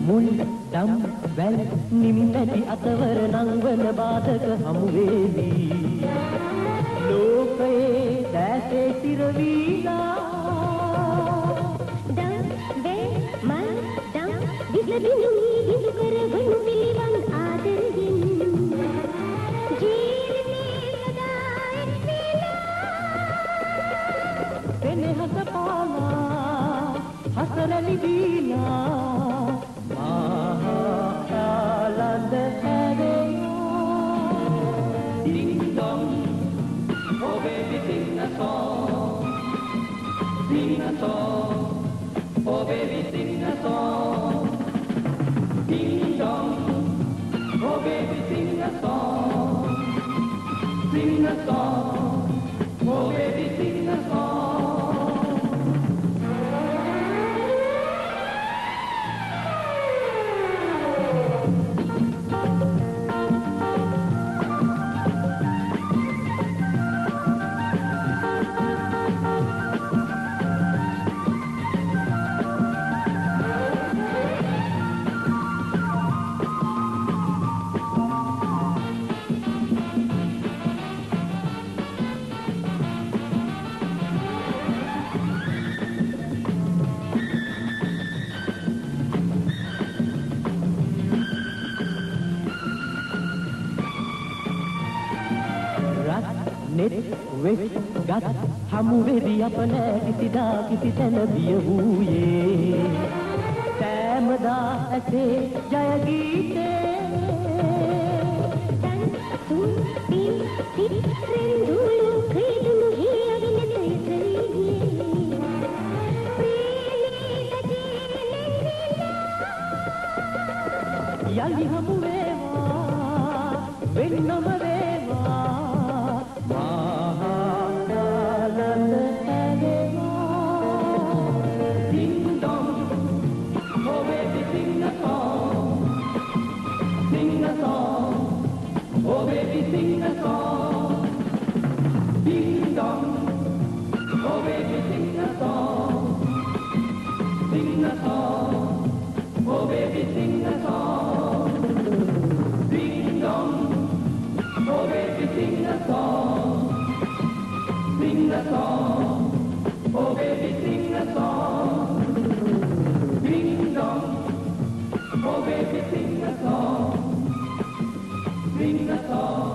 මුල් දම් වැල් නිමිනැටි අතවර නංවන බාධක හමු වේවි ලෝකයේ දැසේ තිරවීලා දම් වේ මල් දම් විසබිඳුනි විසු කරවනු පිළිවන් ආදරයෙන් ජීවිතේ සදා එක් වේලා පෙනෙහස පාලා හසරලි දීලා ආලන්ද හැරෙනවා ding dong oh baby sing a song oh baby sing a song ding dong oh baby sing a song oh baby sing a song. net වෙස් ගත් හමු වෙවි අප නෑ කිසිදා කිසි තැන බිය වූයේ සෑමදා ඇසේ ජය ගීතේ තන් තුන් පින් සිත් රෙන්දුලු ක්‍රීඩුණු හියගෙන තෙසරියේ යලි හමු වේවා වෙන්නම වේවා Oh baby sing a song, ding dong. Oh baby sing a song, sing a song. Oh baby sing a song, ding dong. Oh baby sing a song, sing a song. Oh baby sing a song, ding dong. Oh baby sing a song. Sing a song.